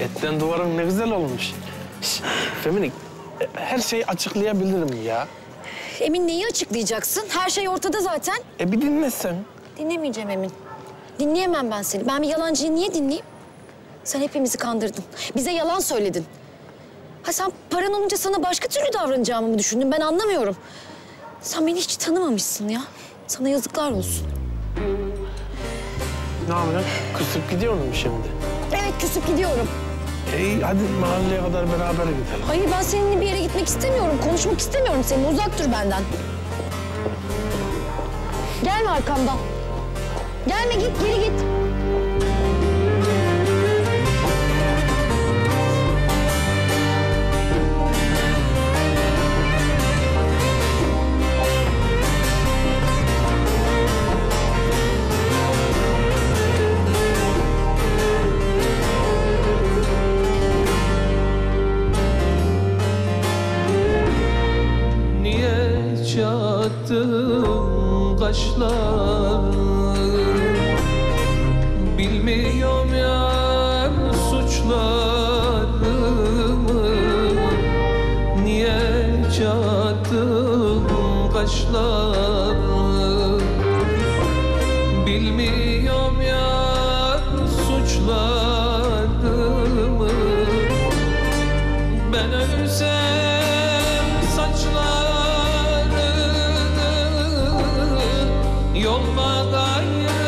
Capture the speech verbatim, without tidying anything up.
Etten duvarın ne güzel olmuş. Şş, Feminik, her şeyi açıklayabilirim ya. Emin neyi açıklayacaksın? Her şey ortada zaten. E bir dinlesen. Dinlemeyeceğim Emin. Dinleyemem ben seni. Ben bir yalancıyı niye dinleyeyim? Sen hepimizi kandırdın. Bize yalan söyledin. Ha sen paran olunca sana başka türlü davranacağımı mı düşündün? Ben anlamıyorum. Sen beni hiç tanımamışsın ya. Sana yazıklar olsun. Ne yapacaksın? Kısıp gidiyor mu şimdi? Evet, küsüp gidiyorum. İyi, hadi mahalleye kadar beraber gidelim. Hayır, ben seninle bir yere gitmek istemiyorum. Konuşmak istemiyorum seninle. Uzak dur benden. Gelme arkamdan. Gelme, git, geri git. Çattım kaşlar, bilmiyorum ya suçlarımı. Niye çattım kaşlar, bilmiyorum ya suçlarımı. Ben ölsem saçlar yolma gayrı